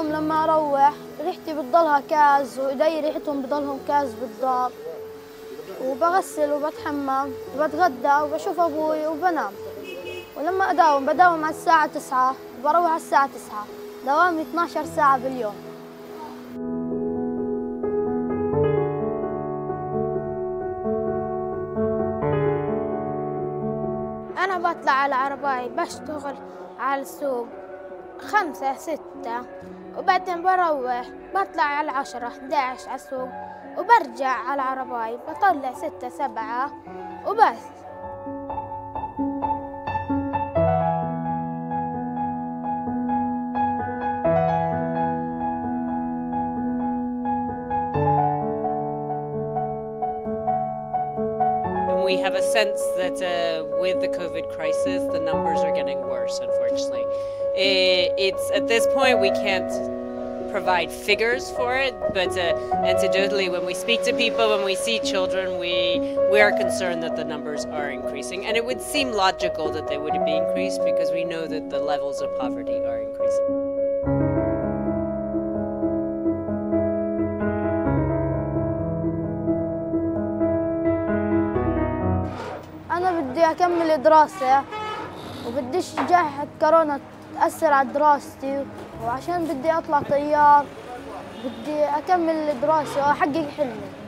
اليوم لما أروح ريحتي بتضلها كاز وإيدي ريحتهم بضلهم كاز بالضبط، وبغسل وبتحمم وبتغدى وبشوف أبوي وبنام. ولما بداوم على الساعة 9 وبروح على الساعة 9. دوامي 12 ساعة باليوم. أنا بطلع على عرباي بشتغل على السوق 5 6، وبعدين بروح بطلع على 10 11 على السوق، وبرجع على عرباي بطلع 6 7 وبس. We have a sense that with the COVID crisis, the numbers are getting worse, unfortunately. It's at this point we can't provide figures for it, but anecdotally, when we speak to people, when we see children, we are concerned that the numbers are increasing. And it would seem logical that they would be increased because we know that the levels of poverty are increasing. أنا بدي أكمل دراسة وبديش جائحة كورونا تأثر على دراستي، وعشان بدي أطلع طيار بدي أكمل دراسة وأحقق حلمي.